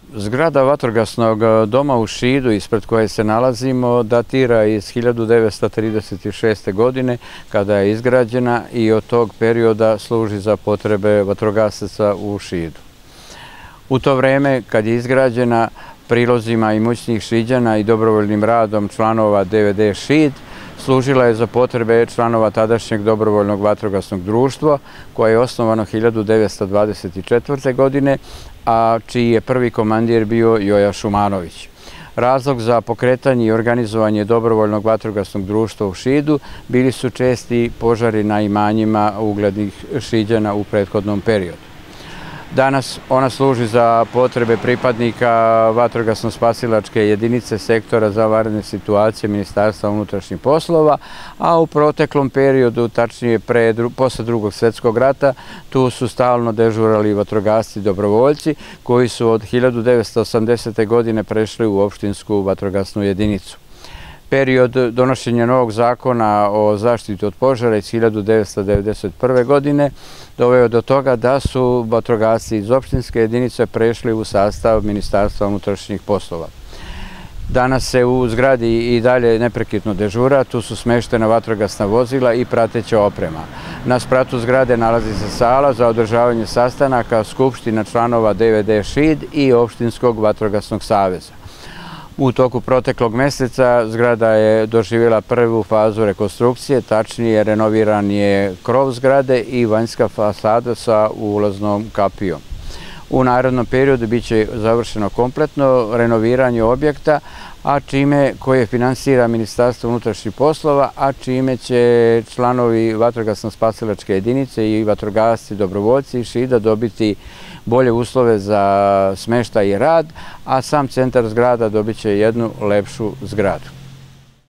Zgrada vatrogasnog doma u Šidu, ispred koje se nalazimo, datira iz 1936. godine kada je izgrađena i od tog perioda služi za potrebe vatrogasaca u Šidu. U to vreme, kad je izgrađena, prilozima imućnih Šiđana i dobrovoljnim radom članova DVD Šid, služila je za potrebe članova tadašnjeg dobrovoljnog vatrogasnog društva, koje je osnovano 1924. godine, a čiji je prvi komandir bio Joja Šumanović. Razlog za pokretanje i organizovanje dobrovoljnog vatrogasnog društva u Šidu bili su česti požari na imanjima uglednih Šiđana u prethodnom periodu. Danas ona služi za potrebe pripadnika vatrogasno-spasilačke jedinice sektora za vanredne situacije Ministarstva unutrašnjih poslova, a u proteklom periodu, tačnije posle Drugog svjetskog rata, tu su stalno dežurali vatrogasci i dobrovoljci koji su od 1980. godine prešli u opštinsku vatrogasnu jedinicu. Period donošenja novog zakona o zaštiti od požara iz 1991. godine doveo do toga da su vatrogasci iz opštinske jedinice prešli u sastav Ministarstva unutrašnjih poslova. Danas se u zgradi i dalje neprekidno dežura, tu su smeštena vatrogasna vozila i prateća oprema. Na spratu zgrade nalazi se sala za održavanje sastanaka skupština članova DVD Šid i Opštinskog vatrogasnog saveza. U toku proteklog meseca zgrada je doživjela prvu fazu rekonstrukcije, tačnije renoviran je krov zgrade i vanjska fasada sa ulaznom kapijom. U narednom periodu biće završeno kompletno renoviranje objekta, koje finansira Ministarstvo unutrašnjih poslova, a čime će članovi vatrogasno-spasilačke jedinice i vatrogasci, dobrovoljci iz Šida dobiti bolje uslove za smeštaj i rad, a sam centar zgrada dobit će jednu lepšu zgradu.